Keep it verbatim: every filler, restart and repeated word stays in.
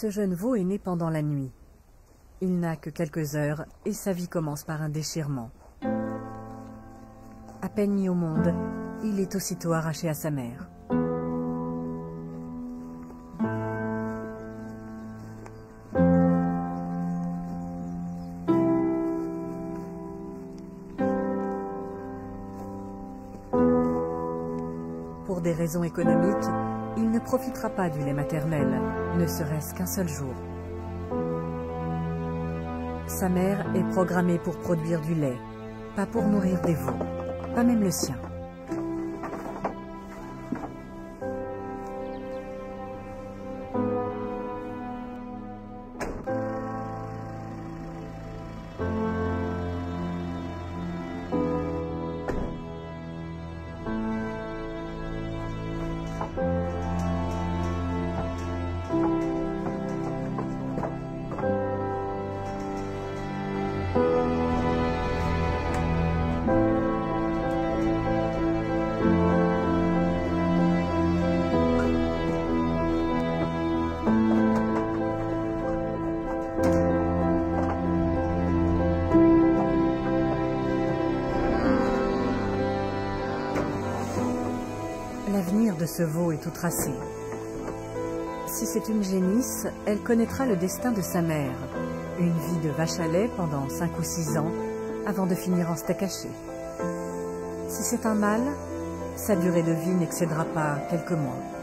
Ce jeune veau est né pendant la nuit. Il n'a que quelques heures et sa vie commence par un déchirement. À peine mis au monde, il est aussitôt arraché à sa mère. Pour des raisons économiques, il ne profitera pas du lait maternel, ne serait-ce qu'un seul jour. Sa mère est programmée pour produire du lait, pas pour nourrir des veaux, pas même le sien. L'avenir de ce veau est tout tracé. Si c'est une génisse, elle connaîtra le destin de sa mère, une vie de vache à lait pendant cinq ou six ans, avant de finir en steak haché. Si c'est un mâle, sa durée de vie n'excédera pas quelques mois.